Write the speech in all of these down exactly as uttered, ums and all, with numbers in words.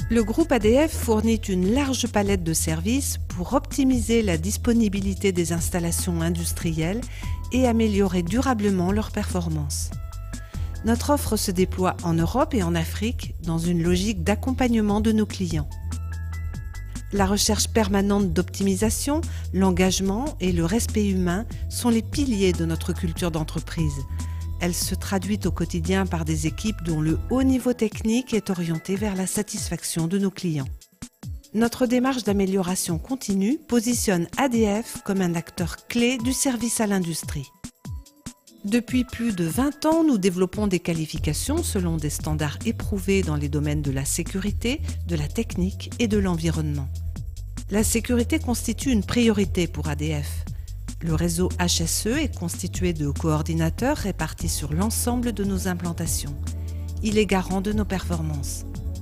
Le groupe A D F fournit une large palette de services pour optimiser la disponibilité des installations industrielles et améliorer durablement leurs performances. Notre offre se déploie en Europe et en Afrique dans une logique d'accompagnement de nos clients. La recherche permanente d'optimisation, l'engagement et le respect humain sont les piliers de notre culture d'entreprise. Elle se traduit au quotidien par des équipes dont le haut niveau technique est orienté vers la satisfaction de nos clients. Notre démarche d'amélioration continue positionne A D F comme un acteur clé du service à l'industrie. Depuis plus de vingt ans, nous développons des qualifications selon des standards éprouvés dans les domaines de la sécurité, de la technique et de l'environnement. La sécurité constitue une priorité pour A D F. Le réseau H S E est constitué de coordinateurs répartis sur l'ensemble de nos implantations. Il est garant de nos performances.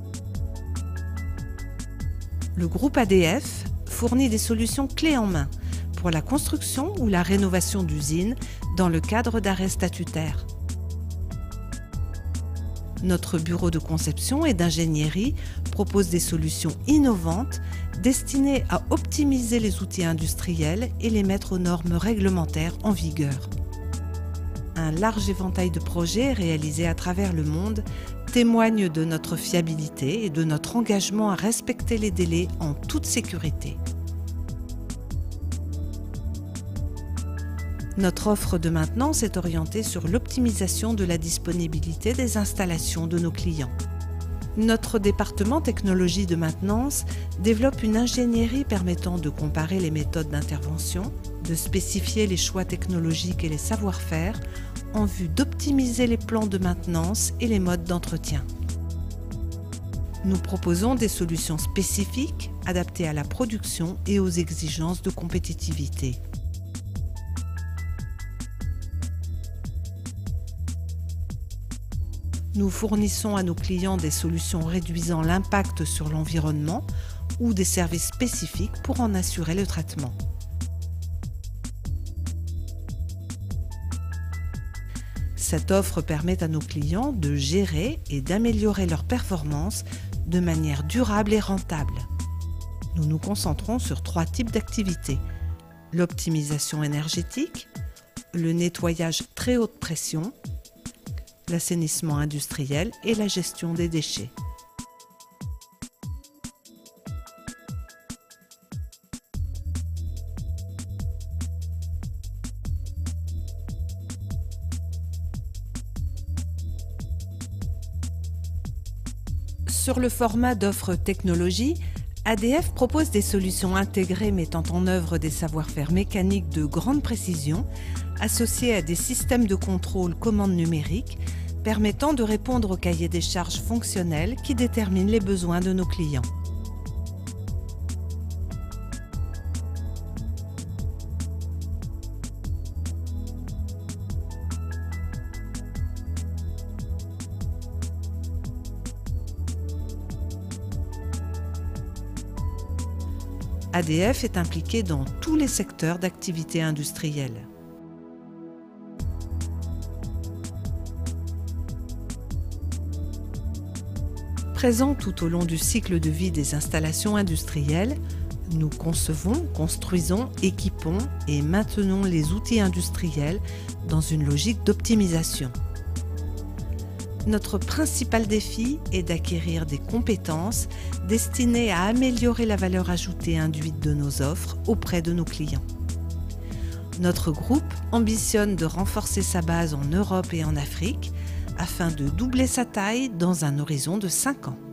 Le groupe A D F fournit des solutions clés en main pour la construction ou la rénovation d'usines dans le cadre d'arrêts statutaires. Notre bureau de conception et d'ingénierie propose des solutions innovantes destinées à optimiser les outils industriels et les mettre aux normes réglementaires en vigueur. Un large éventail de projets réalisés à travers le monde témoigne de notre fiabilité et de notre engagement à respecter les délais en toute sécurité. Notre offre de maintenance est orientée sur l'optimisation de la disponibilité des installations de nos clients. Notre département technologie de maintenance développe une ingénierie permettant de comparer les méthodes d'intervention, de spécifier les choix technologiques et les savoir-faire en vue d'optimiser les plans de maintenance et les modes d'entretien. Nous proposons des solutions spécifiques adaptées à la production et aux exigences de compétitivité. Nous fournissons à nos clients des solutions réduisant l'impact sur l'environnement ou des services spécifiques pour en assurer le traitement. Cette offre permet à nos clients de gérer et d'améliorer leurs performances de manière durable et rentable. Nous nous concentrons sur trois types d'activités: l'optimisation énergétique, le nettoyage très haute pression, l'assainissement industriel et la gestion des déchets. Sur le format d'offre technologie, A D F propose des solutions intégrées mettant en œuvre des savoir-faire mécaniques de grande précision associés à des systèmes de contrôle commande numérique permettant de répondre au cahier des charges fonctionnelles qui déterminent les besoins de nos clients. A D F est impliqué dans tous les secteurs d'activité industrielle. Présent tout au long du cycle de vie des installations industrielles, nous concevons, construisons, équipons et maintenons les outils industriels dans une logique d'optimisation. Notre principal défi est d'acquérir des compétences destinées à améliorer la valeur ajoutée induite de nos offres auprès de nos clients. Notre groupe ambitionne de renforcer sa base en Europe et en Afrique afin de doubler sa taille dans un horizon de cinq ans.